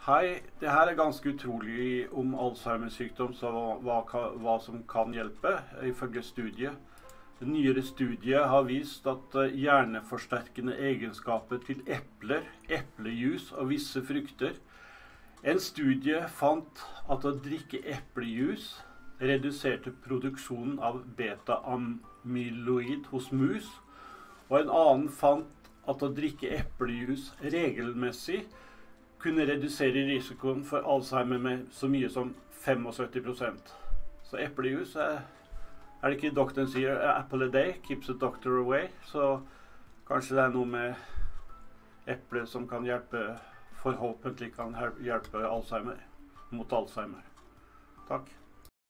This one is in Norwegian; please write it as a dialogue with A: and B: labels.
A: Hei, det her er ganske utrolig om Alzheimers sykdom, så hva som kan hjelpe, ifølge studiet. Den nyere studiet har vist at hjerneforsterkende egenskaper til epler, eplejus og visse frukter. En studie fant at å drikke eplejus reduserte produksjonen av beta-amyloid hos mus, og en annen fant at å drikke eplejus regelmessig kunne redusere risikoen for Alzheimer med så mye som 75%. Så eplejus er det ikke doktoren sier, apple a day keeps the doctor away, så kanskje det er noe med eple som kan hjelpe, forhåpentlig kan hjelpe Alzheimer, mot Alzheimer. Takk.